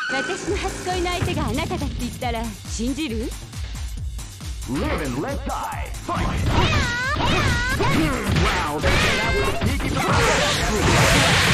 私の初恋の相手があなただって言ったら信じる？ Live and let die. Fight! Wow, they came out with a sneaky surprise.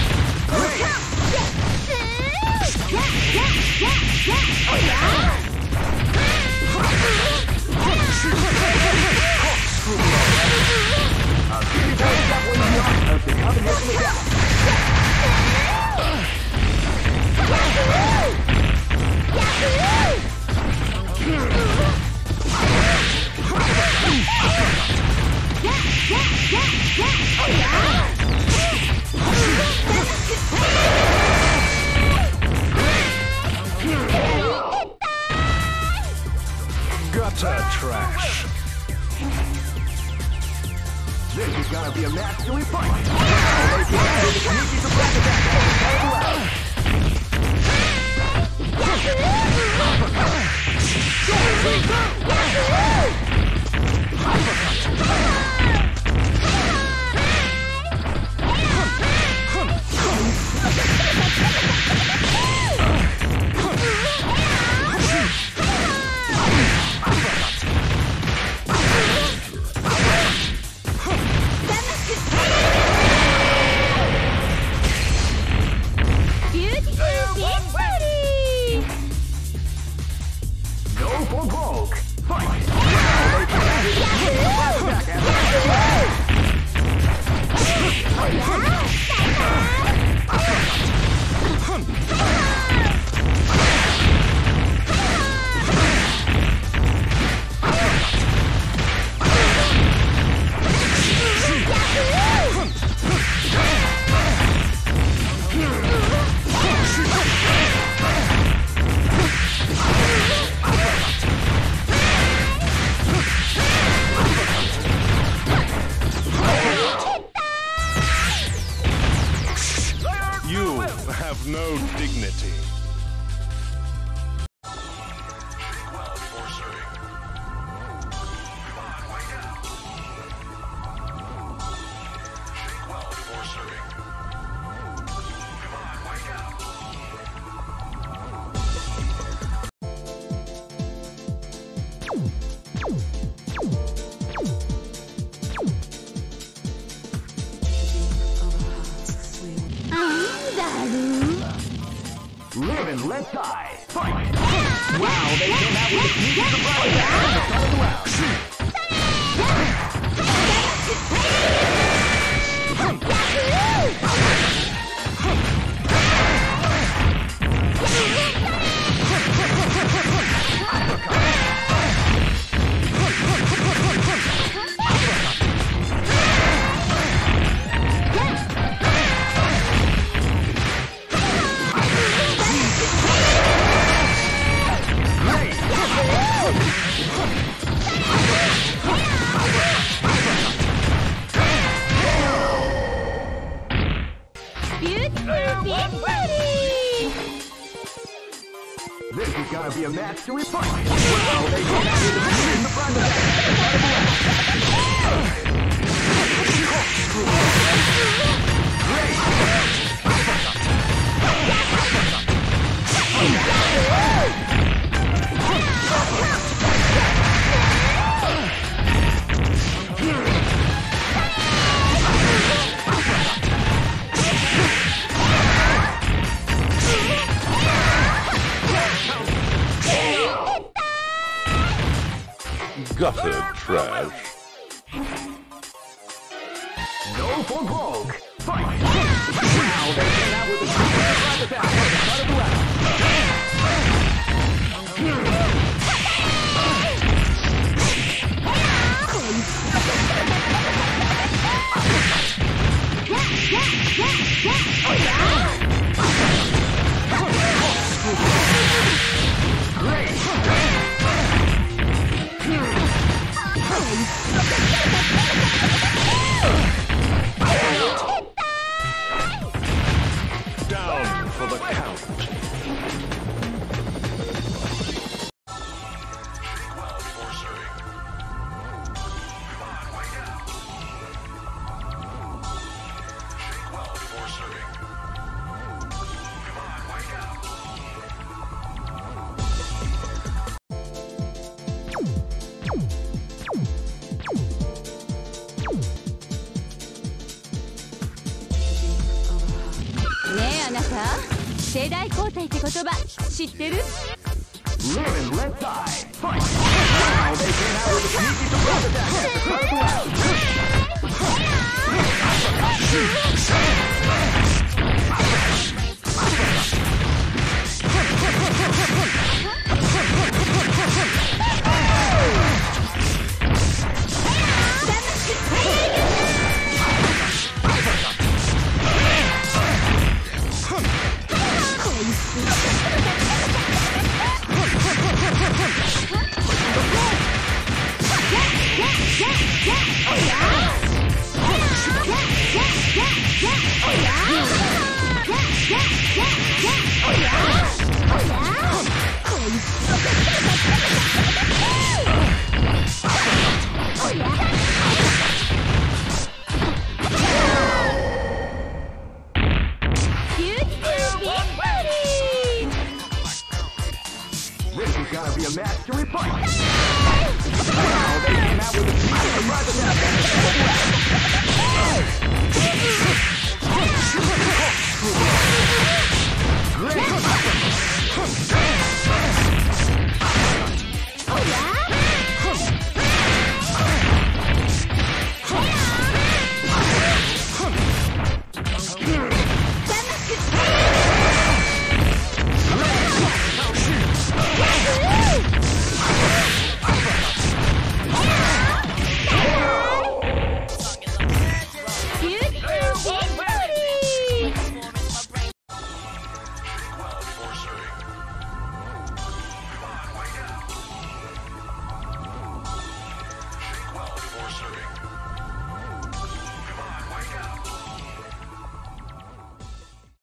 Gutter trash. This is gonna be a match till we fight. Wow, they came out with a sneaky surprise attack. Have no dignity. Live and let die. Fight! Wow, they came out with a sneaky surprise attack at the start of the round. This is gonna be a match to fight. Wow, they came out with a sneaky surprise Gutter trash. No for Vogue. Fight! Wow, they came out with a sneaky surprise attack at the start of the round. 世代交代って言葉知ってる？ Lemon left side. Fight. Wow, they came out with a sneaky surprise attack at the start of the round. This is gonna be a match to refight. Wow, they came out with a sneaky surprise attack at the start of the round. Great uppercut.